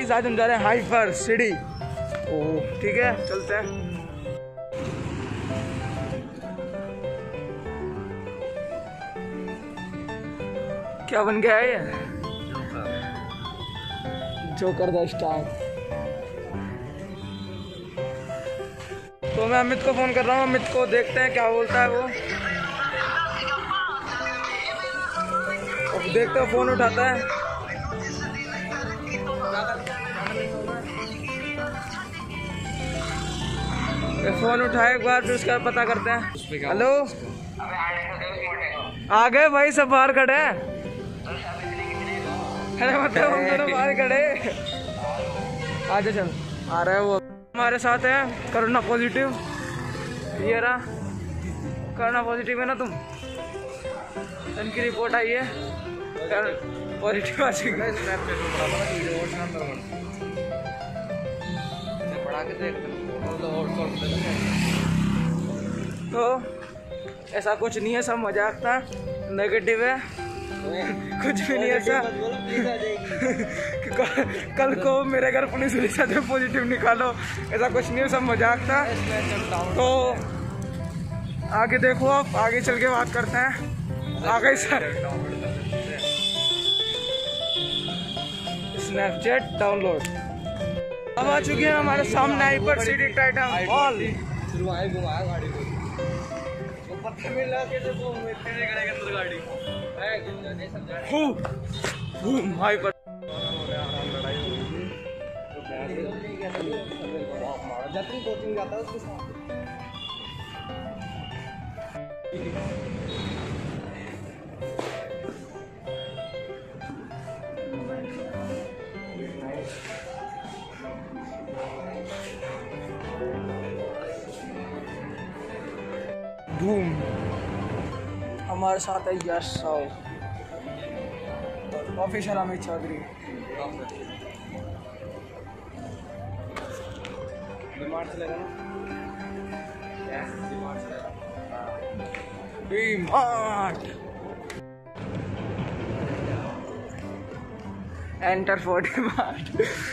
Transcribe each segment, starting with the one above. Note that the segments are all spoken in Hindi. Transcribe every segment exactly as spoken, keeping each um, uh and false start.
गाइस आज हम जा रहे हैं हाइपर सिटी। ओह ठीक है चलते हैं। क्या बन गया है ये? Joker the star. तो मैं अमित को फोन कर रहा हूँ, अमित को देखते हैं क्या बोलता है वो। अब देखते हो फोन उठाता है। फोन उठाए एक बार फिर उसका पता करते हैं। हेलो आ गए भाई, सब बाहर खड़े हैं। अरे मतलब हम दोनों बाहर खड़े। आजा चल, आ रहा है वो हमारे साथ है। कोरोना पॉजिटिव ये रहा, कोरोना पॉजिटिव है ना तुम? उनकी रिपोर्ट आई है पॉजिटिव आ चुकी है। तो ऐसा कुछ नहीं है, सब मजाक था, नेगेटिव है, कुछ भी नहीं ऐसा। कल को मेरे घर पुलिस पुलिस आते पॉजिटिव निकालो, ऐसा कुछ नहीं है, सब मजाक था। तो आगे देखो, आप आगे चल के बात करते हैं। आगे सर स्नैपचैट डाउनलोड अब आ चुकी है हमारे सामने हाइपर सिटी टाइटन मॉल। घुमाया गाड़ी को पत्थर में लगा के वो मेरे गाड़ी के अंदर गाड़ी है घूम हाइपर। लड़ाई हुई जतनी कोचिंग जाता है उसके साथ। धूम हमारे साथ है यश साव, ऑफिसर अमित चौधरी। डिमार्ट चलेगा ना? DMart enter for DMart.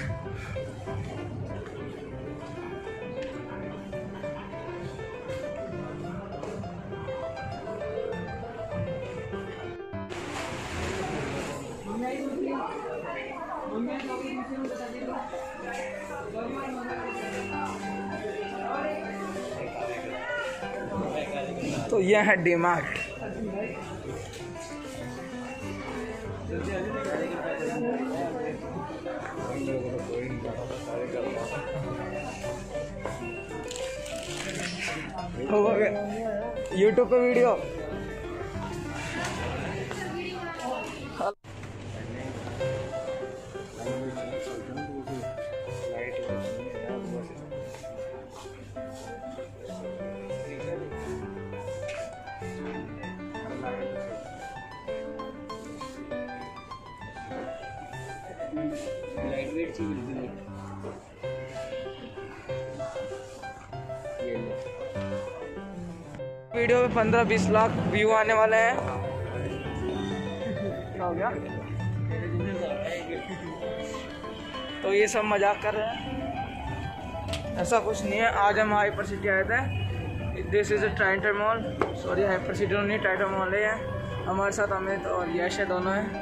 तो यह है डीमार्ट। यूट्यूब पे वीडियो लाइटवेट चीज मिलती है। वीडियो में पंद्रह बीस लाख व्यू आने वाले हैं। क्या हो गया? तो ये सब मजाक कर रहे हैं, ऐसा कुछ नहीं है। आज हम हाइपर सिटी आए थे। This is a Titan mall, sorry Hyper City नहीं, टाइटन मॉल है। हमारे साथ अमित और यश है, दोनों हैं।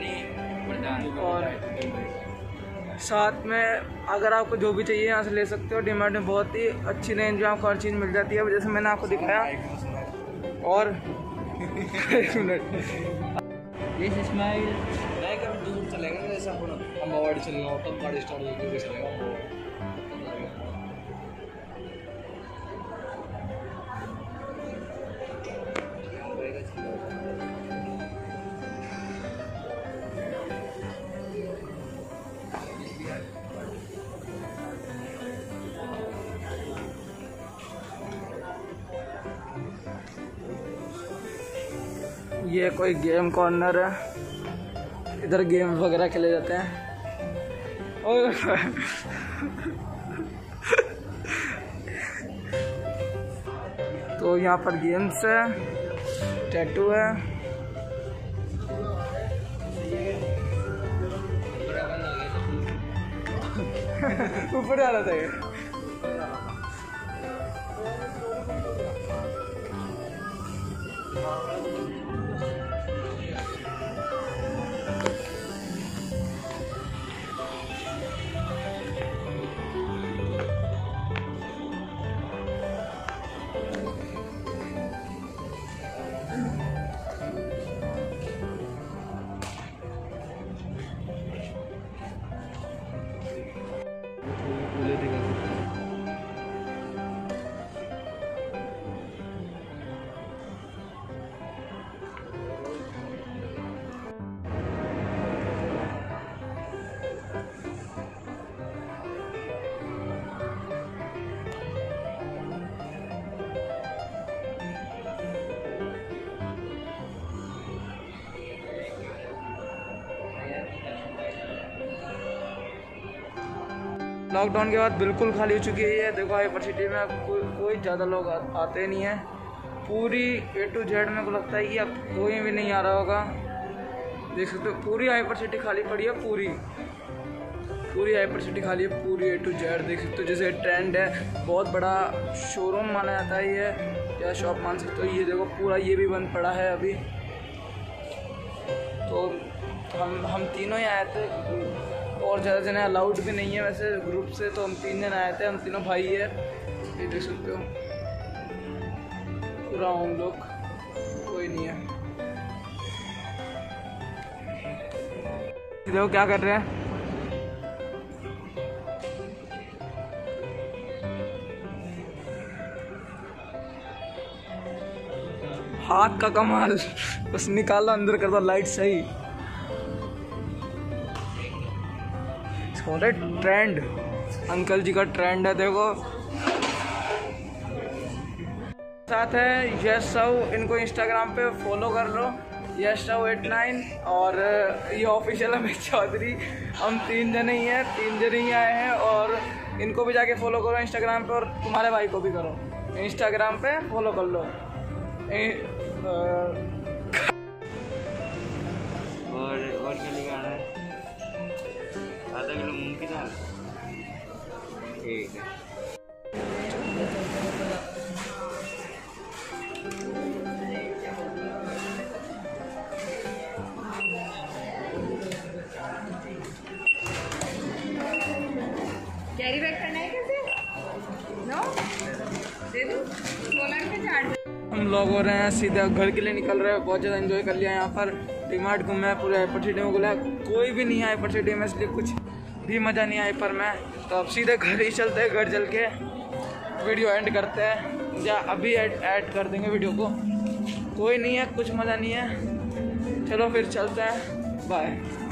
और साथ में अगर आपको जो भी चाहिए यहाँ से ले सकते हो। डीमार्ट में बहुत ही अच्छी रेंज में आपको हर चीज़ मिल जाती है, जैसे मैंने आपको दिखाया। और एक मिनट ये स्माइल दूर चलेगा ना, जैसे हम गाड़ी चलना हो तब गाड़ी स्टार्ट होगी चलेगा। ये कोई गेम कॉर्नर है, इधर गेम वगैरह खेले जाते हैं। तो यहाँ पर गेम्स है, टैटू है, ऊपर जाना था ये। लॉकडाउन के बाद बिल्कुल खाली हो चुकी है ये। देखो हाइपर सिटी में अब कोई कोई ज़्यादा लोग आ, आते नहीं हैं। पूरी ए टू जेड मेरे को लगता है कि अब कोई भी नहीं आ रहा होगा। देख सकते हो पूरी हाइपर सिटी खाली पड़ी है। पूरी पूरी हाइपर सिटी खाली है, पूरी ए टू जेड। देख सकते हो जैसे ट्रेंड है, बहुत बड़ा शोरूम माना जाता है ये, या शॉप मान सकते हो। ये देखो पूरा ये भी बंद पड़ा है अभी। तो हम हम तीनों ही आए थे, और ज़्यादा जने अलाउड भी नहीं है वैसे ग्रुप से, तो हम तीन जन आए थे। हम तीनों भाई है, ये देख सकते हो पूरा हम लोग, कोई नहीं है। देखो क्या कर रहे हैं, हाथ का कमाल, बस निकाला अंदर कर दो लाइट सही। ट्रेंड, अंकल जी का ट्रेंड है देखो। साथ है यश साहू, इनको इंस्टाग्राम पे फॉलो कर लो, यश साहू एट नाइन। और ये ऑफिशियल अमित चौधरी। हम तीन जने ही हैं, तीन जने ही आए हैं। और इनको भी जाके फॉलो करो इंस्टाग्राम पे, और तुम्हारे भाई को भी करो इंस्टाग्राम पे फॉलो कर लो। ए, आ, और और क्या लिखा है, आधा किलो मूंग की दाल। ठीक है, कैरी बैग करना है कैसे? नो दे दूं, सोलर पे चार्ज। हम लोग हो रहे हैं सीधा घर के लिए निकल रहे हैं। बहुत ज़्यादा एंजॉय कर लिया यहाँ पर, डीमार्ट घूमे हैं, पूरे हाइपर सिटी में घूमा। कोई भी नहीं है हाइपर सिटी में, इसलिए कुछ भी मज़ा नहीं आया पर में। तो अब सीधे घर ही चलते हैं, घर चल के वीडियो एंड करते हैं, या अभी ऐड ऐड कर देंगे वीडियो को। कोई नहीं है, कुछ मज़ा नहीं है। चलो फिर चलते हैं, बाय।